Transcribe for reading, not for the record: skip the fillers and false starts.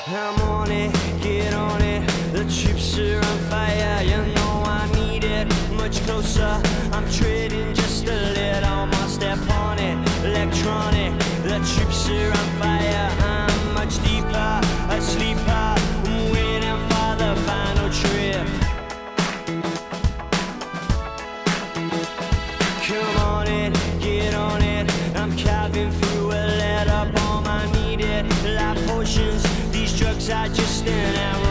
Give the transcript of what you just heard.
I'm on it, get on it. The troops are on fire, you know I need it. Much closer, I'm treading just a little more. Step on it, electronic. The troops are on fire, I'm much deeper, a sleeper. I'm waiting for the final trip. Come on it, get on it. I'm carving through a letter bomb. I need it like potions. These drugs are just an hour.